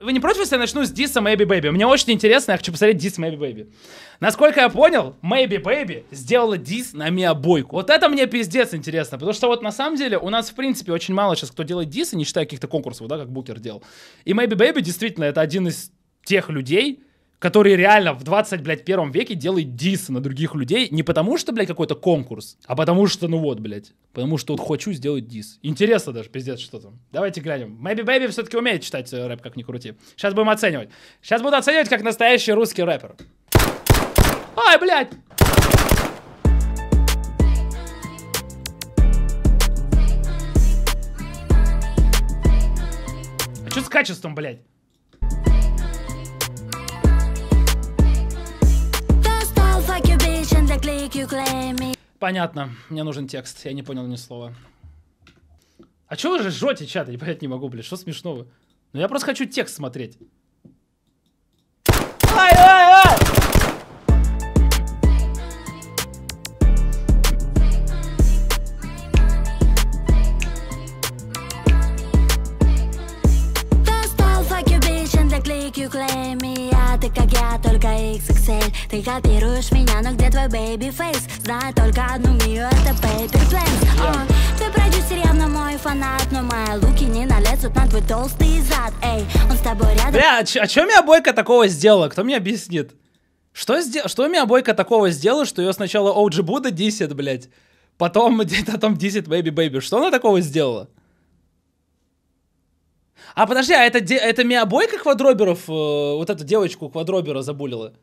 Вы не против, если я начну с дисса Maybe Baby? Мне очень интересно, я хочу посмотреть дисс Maybe Baby. Насколько я понял, Maybe Baby сделала дисс на Mia Boyka. Вот это мне пиздец интересно, потому что вот на самом деле у нас в принципе очень мало сейчас кто делает диссы, не считая каких-то конкурсов, да, как Букер делал. И Maybe Baby действительно это один из тех людей, который реально в 21 веке делает диссы на других людей не потому что, блядь, какой-то конкурс, а потому что, ну вот, блядь, потому что вот хочу сделать дисс. Интересно даже, пиздец, что там. Давайте глянем. Maybe Baby все-таки умеет читать рэп, как ни крути. Сейчас будем оценивать. Сейчас буду оценивать как настоящий русский рэпер. Ай, блядь! А что с качеством, блядь? Понятно, мне нужен текст, я не понял ни слова. А чё вы же жжёте, чат? Я понять не могу, блядь, что смешного? Ну я просто хочу текст смотреть. Ай-ай-ай! Ты как я, только XXL. Ты копируешь меня, но где твой baby face? Знаю только одну Мию, это Paper Planes. Твой продюсер явно мой фанат, но мои луки не налезут на твой толстый зад. Эй, он с тобой рядом. Бля, а чё Mia Boyka такого сделала? Кто мне объяснит? Что Mia Boyka такого сделала, что ее сначала OG Buddha дисит, блядь, потом дисит Maybe Baby? Что она такого сделала? А подожди, а это Mia Boyka Квадроберов, вот эту девочку Квадробера забулила?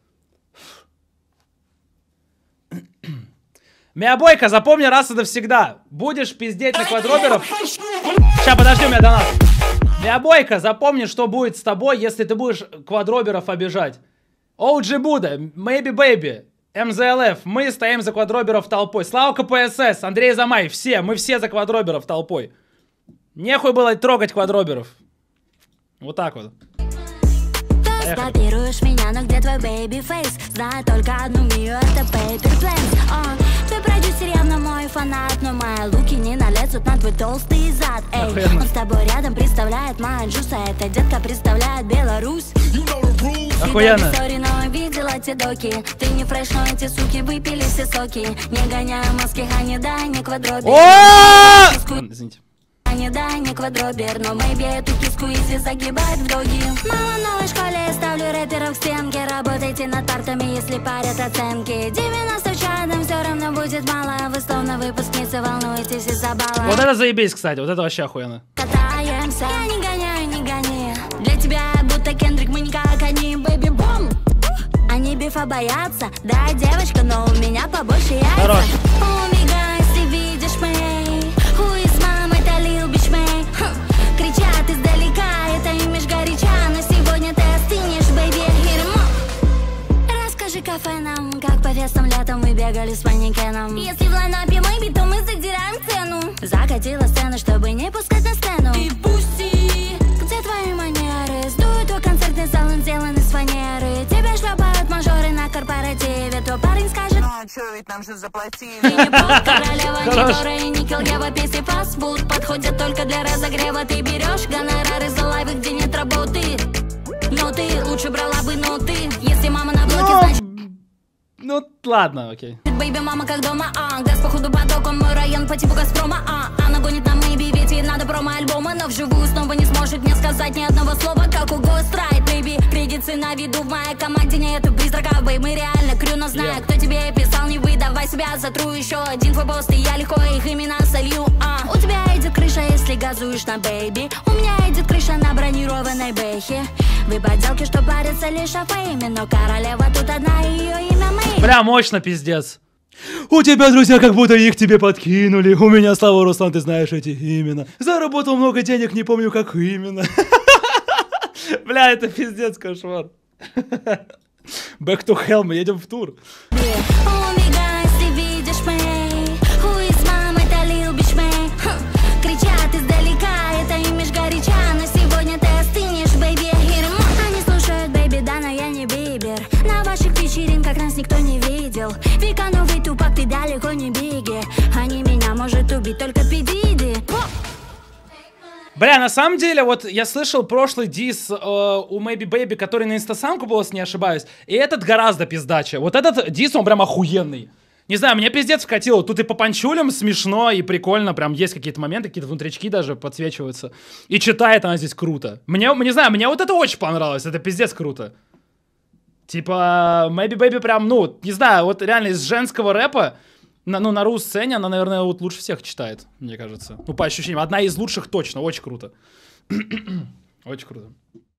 Mia Boyka, запомни раз и навсегда. Будешь пиздеть на Квадроберов... Сейчас, подожди, у меня донат. Mia Boyka, запомни, что будет с тобой, если ты будешь Квадроберов обижать. OG Buddha, Maybe Baby, MZLF, мы стоим за Квадроберов толпой. Слава КПСС, Андрей Замай, мы все за Квадроберов толпой. Нехуй было трогать Квадроберов. Вот так вот. Копируешь меня, но где твой baby face? Знаю только одну Мию, это Paper Planes. Твой продюсер явно мой фанат, но мои луки не налезут на твой толстый зад. Эй, он с тобой рядом представляет моя джуса, эта детка представляет Беларусь. Охуенно. Но видела те доки. Ты не фреш, но эти суки выпили все соки. Не гоняю маски, а не дай, не Квадробер. Извините. Не дай, не Квадробер, но maybe эту киску изи загибает в доги. Мало в новой школе, я ставлю рэперов к стенке. Работайте над партами, если парят оценки. 90 в чадом все равно будет мало. Вы словно выпускницы, волнуетесь из-за балла. Вот это заебись, кстати, вот это вообще охуенно. Катаемся, я не гоняю, не гони. Для тебя будто Кендрик, мы не как они, бэби бом. Они бифа боятся, да, девочка, но у меня побольше яйца. Хорош. Умигай, если видишь мэй. Кричат издалека, это имидж горяча, но сегодня ты остынешь, бэйби, хермо. Расскажи кафе нам, как по фестам летом мы бегали с манекеном. Если в лайнапе мэйби, то мы задираем цену. Закатила сцену, чтобы не пускать на сцену. И пусти, где твои манеры? Сдует твой концертный зал, он сделан из фанеры. Тебя шлепают мажоры на корпоративе. То парень скажет: ну а чё, ведь нам же заплатили. Ты не бог, королева, не Дора и Никел, я в описи фастфуд. Подходят только для разогрева. Ты берешь гонорары за лайвы, где нет работы. Но ты лучше брала бы ноты. Если мама на блоке, значит... Ну, ладно, окей. Бэйби, мама как дома, газ походу потоком. Мой район по типу Газпрома, она гонит на мэйби, ведь ей надо промо-альбома. Но вживую снова не сможет мне сказать ни одного слова, как у Гострайт, бэйби. Кредиты на виду, в моей команде нету призрака, бэй. Мы реально крю, но знаю, кто тебе писал, не выдавай себя. Затру еще один твой пост, и я легко их имена солью, У тебя идет крыша, если газуешь на бэйби. У меня идет крыша на бронированной бэхе. Вы поделки, что парятся лишь о фейме, но королева тут одна, ее имя Мэй. Бля, мощно, пиздец. У тебя, друзья, как будто их тебе подкинули. У меня, Слава, Руслан, ты знаешь эти имена. Заработал много денег, не помню, как именно. Бля, это пиздец, кошмар. Back to hell, мы едем в тур. Кричат издалека, это имидж горяча, но сегодня ты остынешь, бэйби, хермо. Они слушают, бэйби, да, но я не Бибер. На ваших вечеринках нас никто не видел. Века новый тупак, ты далеко не Биги. Они меня может убить только Пи Диди. Бля, на самом деле, вот я слышал прошлый дис у Maybe Baby, который на инстасамку был, если не ошибаюсь, и этот гораздо пиздаче. Вот этот дис, он прям охуенный. Не знаю, мне пиздец вкатило. Тут и по панчулям смешно, и прикольно. Прям есть какие-то моменты, какие-то внутрички даже подсвечиваются. И читает она здесь круто. Не знаю, мне вот это очень понравилось. Это пиздец круто. Типа, Maybe Baby прям, ну, не знаю, вот реально из женского рэпа, на ру-сцене она, наверное, вот лучше всех читает, мне кажется. Ну, по ощущениям. Одна из лучших точно. Очень круто. Очень круто.